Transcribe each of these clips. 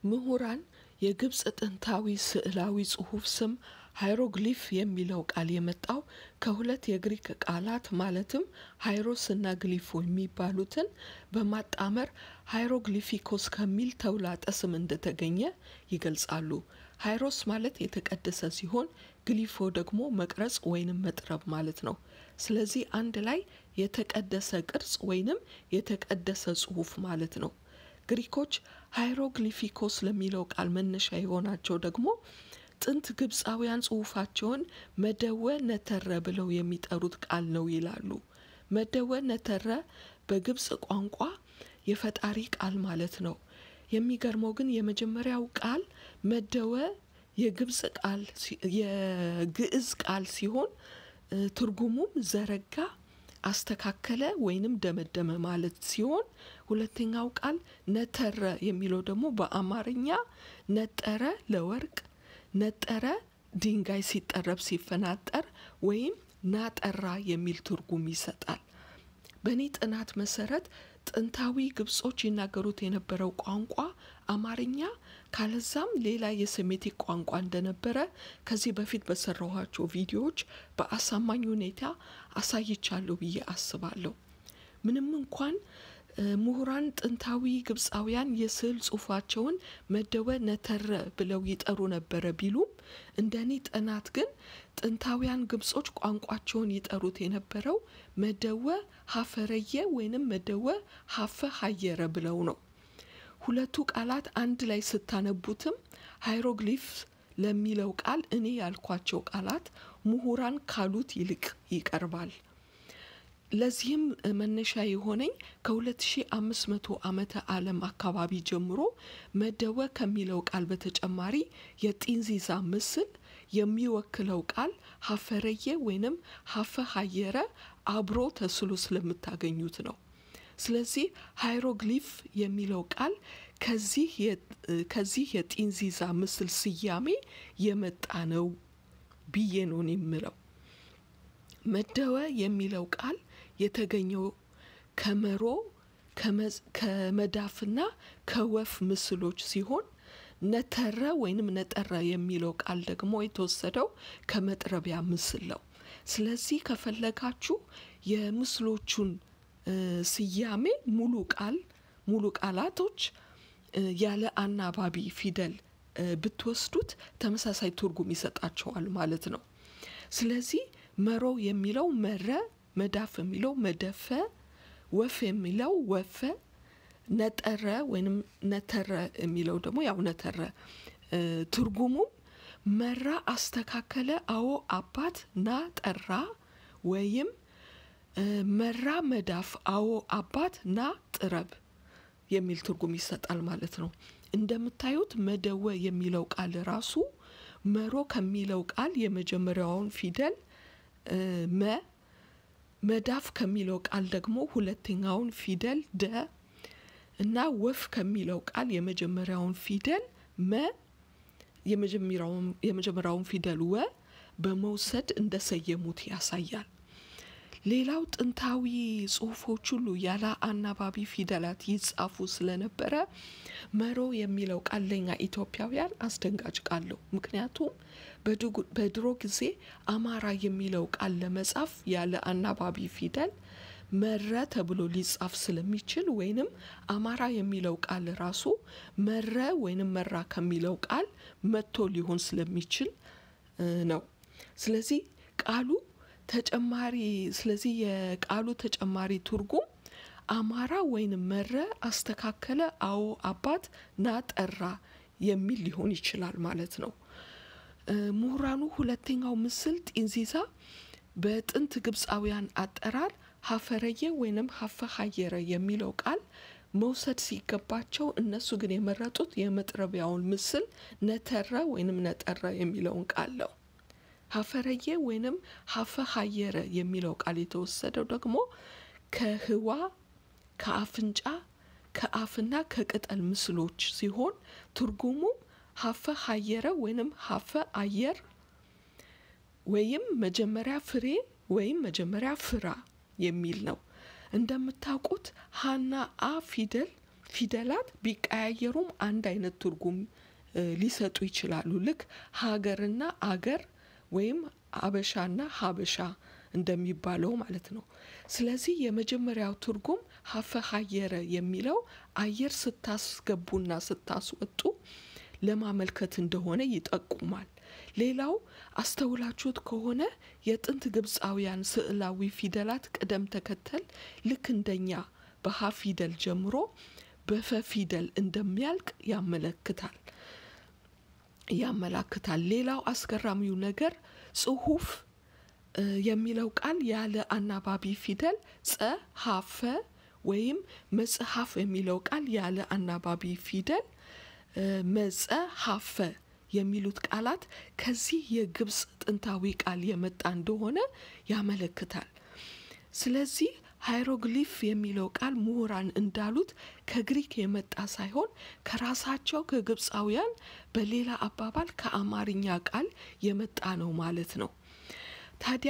ምሁራን የግብጽ ጥንታዊ ስዕላዊ ጽሑፍ ስም ሃይሮግሊፍ የሚለው ቃል የመጣው ከሁለት የግሪክ ቃላት ማለትም ሃይሮስ እና ግሊፎ የሚባሉትን በማጣመር ሃይሮግሊፊኮስ ከሚል ተውላጠ ስም እንደተገኘ ይገልጻሉ። ሃይሮስ ማለት የተቀደሰ ሲሆን ግሊፎ ደግሞ መቅረጽ ወይንም መጥረብ ማለት ነው። ስለዚህ አንድ ላይ የተቀደሰ ቅርጽ ወይንም የተቀደሰ ጽሑፍ ማለት ነው። ግሪኮች ሃይሮግሊፊኮስ ለሚለው ቃል መነሻ የሆናቸው ደግሞ ጥንት ግብጻውያን ጽሑፋቸውን መደወ ነተረ ብለው የሚጠሩት ቃል ነው ይላሉ። መደወ ነተረ በግብጽ ቋንቋ የፈጣሪ ቃል ማለት ነው። የሚገርመው ግን የመጀመሪያው ቃል መደወ የግዕዝ ቃል ሲሆን ትርጉሙም ዘረጋ አስተካከለ ወይንም ደመደመ ማለት ሲሆን ሁለተኛው ቃል ነተረ የሚለው ደግሞ በአማርኛ ነጠረ ለወርቅ ነጠረ ድንጋይ ሲጠረብ ሲፈናጠር ወይም ናጠራ የሚል ትርጉም ይሰጣል። በእኔ ጥናት መሰረት ጥንታዊ ግብጾች ይናገሩት የነበረው ቋንቋ አማርኛ ካለዛም ሌላ የሴሜቲክ ቋንቋ እንደነበረ ከዚህ በፊት በሰራኋቸው ቪዲዮዎች በአሳማኝ ሁኔታ አሳይቻለሁ ብዬ አስባለሁ። ምንም እንኳን ምሁራን ጥንታዊ ግብጻውያን የስዕል ጽሑፋቸውን መደወ ነተረ ብለው ይጠሩ ነበር ቢሉም እንደኔ ጥናት ግን ጥንታውያን ግብጾች ቋንቋቸውን ይጠሩት የነበረው መደወ ሀፈረየ ወይንም መደወ ሀፈ ሀየረ ብለው ነው። ሁለቱ ቃላት አንድ ላይ ስታነቡትም ሃይሮግሊፍ ለሚለው ቃል እኔ ያልኳቸው ቃላት ምሁራን ካሉት ይልቅ ይቀርባል። ለዚህም መነሻ የሆነኝ ከ2500 ዓመተ ዓለም አካባቢ ጀምሮ መደወ ከሚለው ቃል በተጨማሪ የጢንዚዛ ምስል የሚወክለው ቃል ሀፈረየ ወይንም ሀፈ ሀየረ አብሮ ተስሎ ስለምታገኙት ነው። ስለዚህ ሃይሮግሊፍ የሚለው ቃል ከዚህ የጢንዚዛ ምስል ስያሜ የመጣ ነው ብዬ ነው የምለው። መደወ የሚለው ቃል የተገኘው ከመሮ ከመዳፍና ከወፍ ምስሎች ሲሆን ነተረ ወይንም ነጠረ የሚለው ቃል ደግሞ የተወሰደው ከመጥረቢያ ምስል ነው። ስለዚህ ከፈለጋችሁ የምስሎቹን ስያሜ ሙሉ ቃላቶች ያለ አናባቢ ፊደል ብትወስዱት ተመሳሳይ ትርጉም ይሰጣቸዋል ማለት ነው። ስለዚህ መሮ የሚለው መረ መዳፍ የሚለው መደፈ ወፍ የሚለው ወፈ ነጠረ ወይንም ነተረ የሚለው ደግሞ ያው ነተረ ትርጉሙም መራ አስተካከለ አዎ አባት ና ጠራ ወይም መራ መዳፍ አዎ አባት ና ጥረብ የሚል ትርጉም ይሰጣል ማለት ነው። እንደምታዩት መደወ የሚለው ቃል ራሱ መሮ ከሚለው ቃል የመጀመሪያውን ፊደል መዳፍ ከሚለው ቃል ደግሞ ሁለተኛውን ፊደል ደ እና ወፍ ከሚለው ቃል የመጀመሪያውን ፊደል የመጀመሪያውን ፊደል ወ በመውሰድ እንደሰየሙት ያሳያል። ሌላው ጥንታዊ ጽሑፎች ሁሉ ያለ አናባቢ ፊደላት ይጻፉ ስለነበረ መሮ የሚለው ቃል ለኛ ኢትዮጵያውያን አስደንጋጭ ቃል ነው። ምክንያቱም በድሮ ጊዜ አማራ የሚለው ቃል ለመጻፍ ያለ አናባቢ ፊደል መረ ተብሎ ሊጻፍ ስለሚችል ወይንም አማራ የሚለው ቃል ራሱ መረ ወይንም መራ ከሚለው ቃል መጥቶ ሊሆን ስለሚችል ነው። ስለዚህ የቃሉ ተጨማሪ ትርጉም አማራ ወይንም መረ አስተካከለ አዎ አባት ና ጠራ የሚል ሊሆን ይችላል ማለት ነው። ምሁራኑ ሁለተኛው ምስል ጢንዚዛ በጥንት ግብጻውያን አጠራር ሀፈረየ ወይንም ሀፈ ሀየረ የሚለው ቃል መውሰድ ሲገባቸው እነሱ ግን የመረጡት የመጥረቢያውን ምስል ነተረ ወይንም ነጠረ የሚለውን ቃል ነው። ሀፈረየ ወይንም ሀፈ ሀየረ የሚለው ቃል የተወሰደው ደግሞ ከህዋ ከአፍንጫ ከአፍና ከቅጠል ምስሎች ሲሆን ትርጉሙ ሀፈ ሀየረ ወይንም ሀፈ አየር ወይም መጀመሪያ ፍሬ ወይም መጀመሪያ ፍራ የሚል ነው። እንደምታውቁት ሃና አ ፊደላት ቢቀያየሩም አንድ አይነት ትርጉም ሊሰጡ ይችላሉ ልክ ሀገርና አገር ወይም አበሻና ሀበሻ እንደሚባለው ማለት ነው ስለዚህ የመጀመሪያው ትርጉም ሀፈ ሀየረ የሚለው አየር ስታስገቡና ስታስወጡ ለማመልከት እንደሆነ ይጠቁማል ሌላው አስተውላችሁት ከሆነ የጥንት ግብጻውያን ስዕላዊ ፊደላት ቅደም ተከተል ልክ እንደኛ በሀ ፊደል ጀምሮ በፈ ፊደል እንደሚያልቅ ያመለክታል ሌላው አስገራሚው ነገር ጽሁፍ የሚለው ቃል ያለ አናባቢ ፊደል ጸ ሀፈ ወይም መጽሐፍ የሚለው ቃል ያለ አናባቢ ፊደል መጽሐፈ የሚሉት ቃላት ከዚህ የግብጽ ጥንታዊ ቃል የመጣ እንደሆነ ያመለክታል ስለዚህ ሃይሮግሊፍ የሚለው ቃል ምሁራን እንዳሉት ከግሪክ የመጣ ሳይሆን ከራሳቸው ከግብጻውያን በሌላ አባባል ከአማርኛ ቃል የመጣ ነው ማለት ነው ታዲያ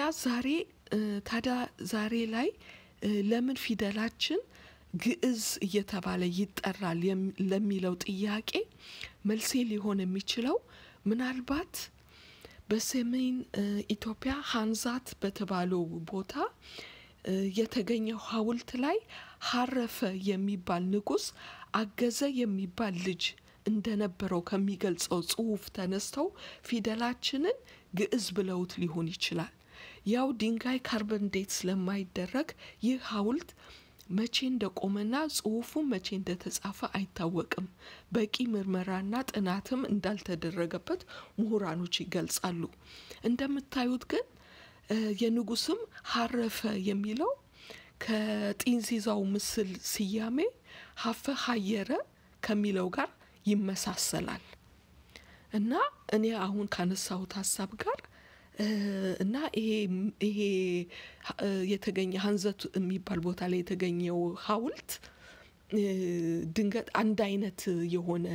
ዛሬ ላይ ለምን ፊደላችን ግዕዝ እየተባለ ይጠራል ለሚለው ጥያቄ መልሴ ሊሆን የሚችለው ምናልባት በሰሜን ኢትዮጵያ ሃንዛት በተባለው ቦታ የተገኘው ሐውልት ላይ ሐረፈ የሚባል ንጉስ አገዘ የሚባል ልጅ እንደነበረው ከሚገልጸው ጽሁፍ ተነስተው ፊደላችንን ግዕዝ ብለውት ሊሆን ይችላል ያው ድንጋይ ካርበን ዴት ስለማይደረግ ይህ ሐውልት መቼ እንደቆመና ጽሁፉ መቼ እንደተጻፈ አይታወቅም በቂ ምርመራና ጥናትም እንዳልተደረገበት ምሁራኖች ይገልጻሉ እንደምታዩት ግን የንጉስም ሐረፈ የሚለው ከጢንዚዛው ምስል ሲያሜ ሀፈ ሀየረ ከሚለው ጋር ይመሳሰላል እና እኔ አሁን ካነሳሁት ሐሳብ ጋር እና ይሄ የተገኘ ሃንዘት የሚባል ቦታ ላይ የተገኘው ሐውልት ድንገት አንድ አይነት የሆነ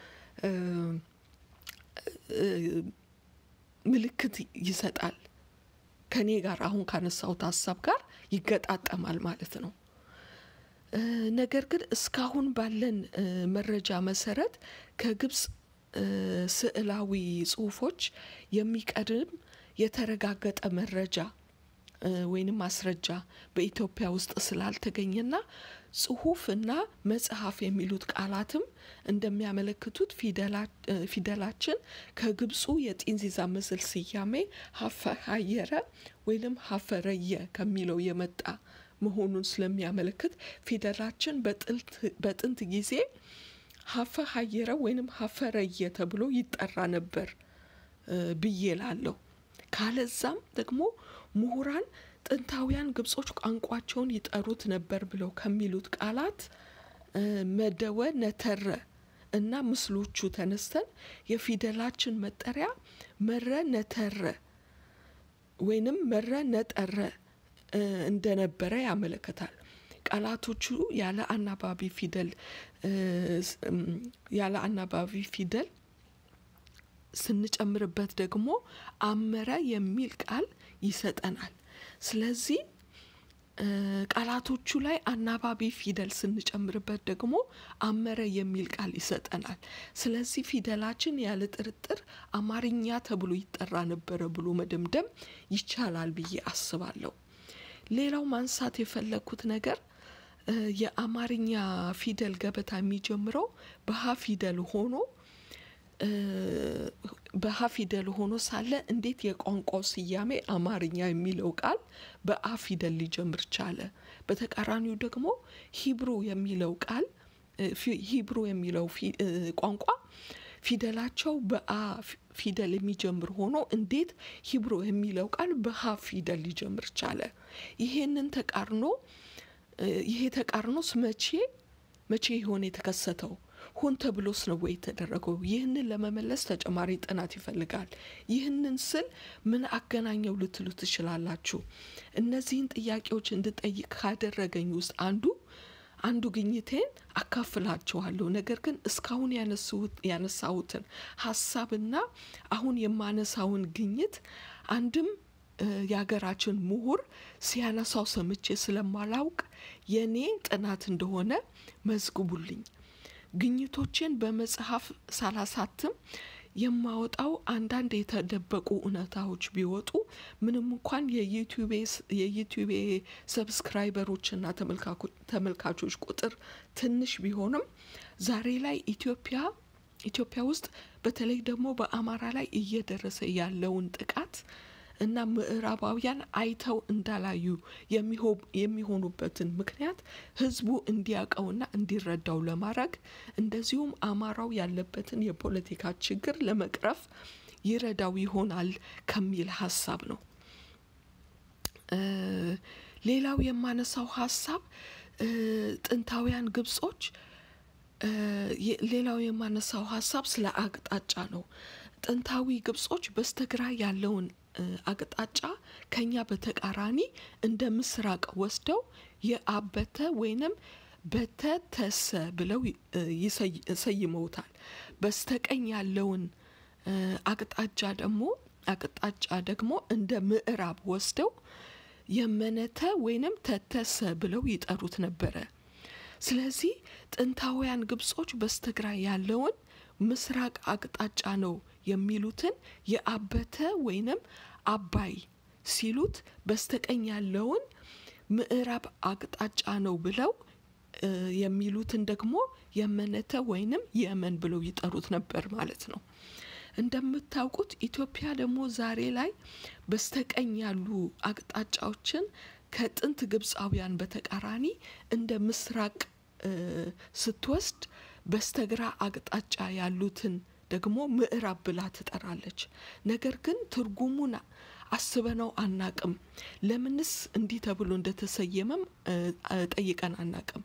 ምልክት ይሰጣል ከኔ ጋር አሁን ካነሳሁት ሐሳብ ጋር ይገጣጠማል ማለት ነው ነገር ግን እስካሁን ባለን መረጃ መሰረት ከግብጽ ስዕላዊ ጽሁፎች የሚቀድም የተረጋገጠ መረጃ ወይንም ማስረጃ በኢትዮጵያ ውስጥ ስላልተገኘና ጽሁፍና መጽሐፍ የሚሉት ቃላትም እንደሚያመለክቱት ፊደላችን ከግብጹ የጢንዚዛ ምስል ሲያሜ ሀፈ ሀየረ ወይንም ሀፈረየ ከሚለው የመጣ መሆኑን ስለሚያመለክት ፊደላችን በጥንት ጊዜ ሀፈ ሀየረ ወይንም ሀፈረየ ተብሎ ይጠራ ነበር ብዬላለሁ ካለዛም ደግሞ ምሁራን ጥንታውያን ግብጾች ቋንቋቸውን ይጠሩት ነበር ብለው ከሚሉት ቃላት መደወ ነተረ እና ምስሎቹ ተነስተን የፊደላችን መጠሪያ መረ ነተረ ወይንም መረ ነጠረ እንደነበረ ያመለክታል ቃላቶቹ ያለ አናባቢ ፊደል ስንጨምርበት ደግሞ አመረ የሚል ቃል ይሰጠናል ስለዚህ ቃላቶቹ ላይ አናባቢ ፊደል ስንጨምርበት ደግሞ አመረ የሚል ቃል ይሰጠናል ስለዚህ ፊደላችን ያለ ጥርጥር አማርኛ ተብሎ ይጠራ ነበር ብሎ መደምደም ይቻላል ብዬ አስባለሁ ሌላው ማንሳት የፈለኩት ነገር የአማርኛ ፊደል ገበታ የሚጀምረው በሀ ፊደል ሆኖ ሳለ እንዴት የቋንቋው ስያሜ አማርኛ የሚለው ቃል በአ ፊደል ሊጀምር ቻለ በተቃራኒው ደግሞ ሂብሩ የሚለው ቋንቋ ፊደላቸው በአ ፊደል የሚጀምር ሆኖ እንዴት ሂብሩ የሚለው ቃል በሀ ፊደል ሊጀምር ቻለ ይሄ ተቃርኖስ መቼ ይሆን የተከሰተው ሆን ተብሎስ ነው ወይ ተደረገው ይህንን ለመመለስ ተጨማሪ ጥናት ይፈልጋል ይህንን ስል ምን አገናኘው ልትሉ ትችላላችሁ እነዚህን ጥያቄዎች እንድጠይቅ ካደረገኝ ውስጥ አንዱ ግኝቴን አካፍላችኋለሁ ነገር ግን እስካሁን ያነሳሁትን ሐሳብና አሁን የማነሳውን ግኝት አንድም ያገራችን ምሁር ሲያነሳው ሰምቼ ስለማላውቅ የኔ ጥናት እንደሆነ መዝግቡልኝ ግኝቶችን በመጽሐፍ ሳላሳትም የማወጣው አንዳንድ የተደበቁ እውነታዎች ቢወጡ ምንም እንኳን የዩቲዩብ ሰብስክራይበሮችና ተመልካቾች ቁጥር ትንሽ ቢሆንም ዛሬ ላይ ኢትዮጵያ ውስጥ በተለይ ደግሞ በአማራ ላይ እየደረሰ ያለውን ጥቃት እና ምዕራባውያን አይተው እንዳላዩ የሚሆኑበትን ምክንያት ህዝቡ እንዲያቀውና እንዲረዳው ለማድረግ እንደዚሁም አማራው ያለበትን የፖለቲካ ችግር ለመቅረፍ ይረዳው ይሆናል ከሚል ሐሳብ ነው። ሌላው የማነሳው ሐሳብ ጥንታውያን ግብጾች ሌላው የማነሳው ሐሳብ ስለ አቅጣጫ ነው። ጥንታዊ ግብጾች በስተግራ ያለውን አቅጣጫ ከኛ በተቃራኒ እንደ ምስራቅ ወስደው የአበተ ወይንም በተተሰ ብለው ይሰይመውታል። በስተቀኝ ያለውን አቅጣጫ ደግሞ እንደ ምዕራብ ወስደው የመነተ ወይንም ተተሰ ብለው ይጠሩት ነበር። ስለዚህ ጥንታውያን ግብጾች በስተግራ ያለውን ምስራቅ አቅጣጫ ነው የሚሉትን የአበተ ወይንም አባይ ሲሉት በስተቀኝ ያለውን ምዕራብ አቅጣጫ ነው ብለው የሚሉትን ደግሞ የመነተ ወይንም የመን ብለው ይጠሩት ነበር ማለት ነው። እንደምታውቁት ኢትዮጵያ ደግሞ ዛሬ ላይ በስተቀኝ ያሉ አቅጣጫዎችን ከጥንት ግብጻውያን በተቃራኒ እንደ ምስራቅ ስትወስድ በስተግራ አቅጣጫ ያሉትን ደግሞ ምዕራብ ብላ ትጠራለች። ነገር ግን ትርጉሙን አስበነው አናቅም። ለምንስ እንዲህ ተብሎ እንደተሰየመም ጠይቀን አናቅም።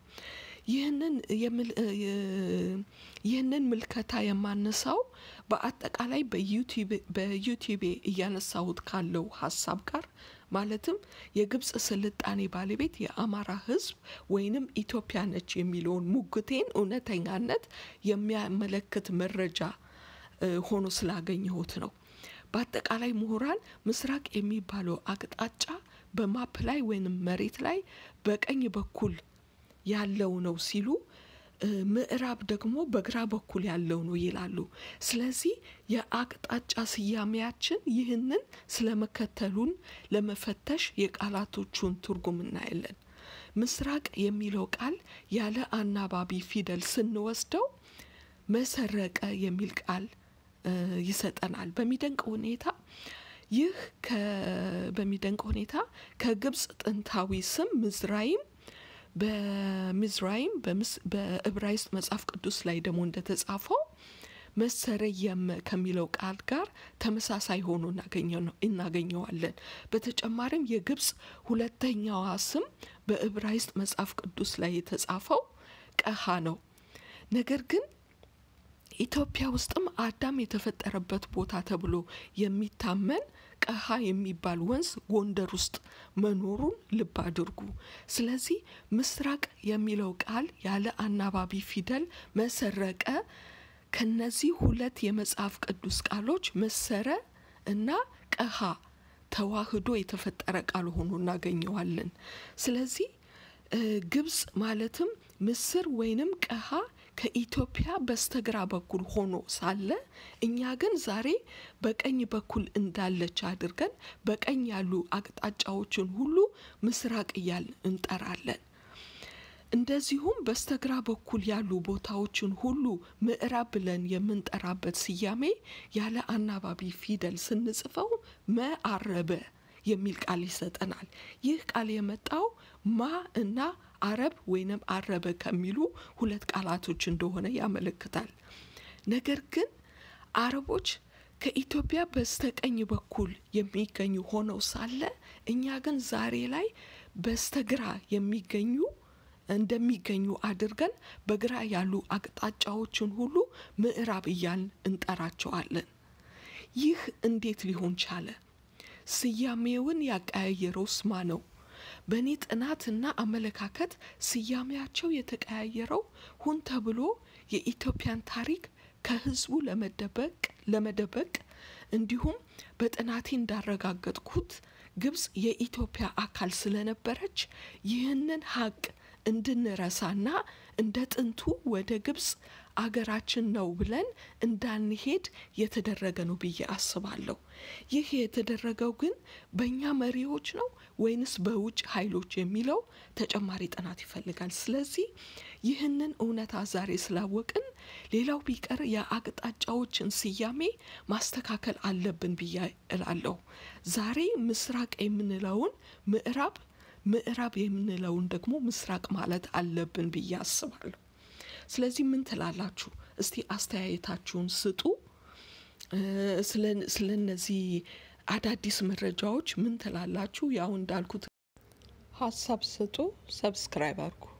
ይህንን ምልከታ የማነሳው በአጠቃላይ በዩቲዩብ እያነሳሁት ካለው ሐሳብ ጋር ማለትም የግብጽ ስልጣኔ ባለቤት የአማራ ህዝብ ወይንም ኢትዮጵያ ነች የሚለውን ሙግቴን እውነተኛነት የሚያመለክት መረጃ ሆኖ ስላገኘሁት ነው። በአጠቃላይ ምሁራን ምስራቅ የሚባለው አቅጣጫ በማፕ ላይ ወይንም መሬት ላይ በቀኝ በኩል ያለው ነው ሲሉ ምዕራብ ደግሞ በግራ በኩል ያለው ነው ይላሉ። ስለዚህ የአቅጣጫ ስያሜያችን ይህንን ስለመከተሉን ለመፈተሽ የቃላቶቹን ትርጉም እናያለን። ምስራቅ የሚለው ቃል ያለ አናባቢ ፊደል ስንወስደው መሰረቀ የሚል ቃል ይሰጠናል። በሚደንቅ ሁኔታ ከግብጽ ጥንታዊ ስም በሚዝራይም በዕብራይስጥ መጽሐፍ ቅዱስ ላይ ደግሞ እንደተጻፈው መሰረየም ከሚለው ቃል ጋር ተመሳሳይ ሆኖ እናገኘዋለን። በተጨማሪም የግብጽ ሁለተኛዋ ስም በዕብራይስጥ መጽሐፍ ቅዱስ ላይ የተጻፈው ቀሃ ነው። ነገር ግን ኢትዮጵያ ውስጥም አዳም የተፈጠረበት ቦታ ተብሎ የሚታመን ቀሃ የሚባል ወንዝ ጎንደር ውስጥ መኖሩን ልብ አድርጉ። ስለዚህ ምስራቅ የሚለው ቃል ያለ አናባቢ ፊደል መሰረቀ ከነዚህ ሁለት የመጽሐፍ ቅዱስ ቃሎች መሰረ እና ቀሃ ተዋህዶ የተፈጠረ ቃል ሆኖ እናገኘዋለን። ስለዚህ ግብጽ ማለትም ምስር ወይንም ቀሃ ከኢትዮጵያ በስተግራ በኩል ሆኖ ሳለ እኛ ግን ዛሬ በቀኝ በኩል እንዳለች አድርገን በቀኝ ያሉ አቅጣጫዎችን ሁሉ ምስራቅ እያልን እንጠራለን። እንደዚሁም በስተግራ በኩል ያሉ ቦታዎችን ሁሉ ምዕራብ ብለን የምንጠራበት ስያሜ ያለ አናባቢ ፊደል ስንጽፈው መአረበ የሚል ቃል ይሰጠናል። ይህ ቃል የመጣው ማ እና አረብ ወይንም አረበ ከሚሉ ሁለት ቃላቶች እንደሆነ ያመለክታል። ነገር ግን አረቦች ከኢትዮጵያ በስተቀኝ በኩል የሚገኙ ሆነው ሳለ እኛ ግን ዛሬ ላይ በስተግራ እንደሚገኙ አድርገን በግራ ያሉ አቅጣጫዎችን ሁሉ ምዕራብ እያልን እንጠራቸዋለን። ይህ እንዴት ሊሆን ቻለ? ስያሜውን ያቀያየረውስ ማን ነው? በእኔ ጥናትና አመለካከት ስያሜያቸው የተቀያየረው ሆን ተብሎ የኢትዮጵያን ታሪክ ከህዝቡ ለመደበቅ እንዲሁም በጥናቴ እንዳረጋገጥኩት ግብጽ የኢትዮጵያ አካል ስለነበረች ይህንን ሀቅ እንድንረሳና እንደ ጥንቱ ወደ ግብጽ አገራችን ነው ብለን እንዳንሄድ የተደረገ ነው ብዬ አስባለሁ። ይህ የተደረገው ግን በእኛ መሪዎች ነው ወይንስ በውጭ ኃይሎች የሚለው ተጨማሪ ጥናት ይፈልጋል። ስለዚህ ይህንን እውነታ ዛሬ ስላወቅን ሌላው ቢቀር የአቅጣጫዎችን ስያሜ ማስተካከል አለብን ብዬ እላለሁ። ዛሬ ምስራቅ የምንለውን ምዕራብ የምንለውን ደግሞ ምስራቅ ማለት አለብን ብዬ አስባለሁ። ስለዚህ ምን ትላላችሁ? እስቲ አስተያየታችሁን ስጡ። ስለነዚህ አዳዲስ መረጃዎች ምን ትላላችሁ? ያው እንዳልኩት ሐሳብ ስጡ፣ ሰብስክራይብ አድርጉ።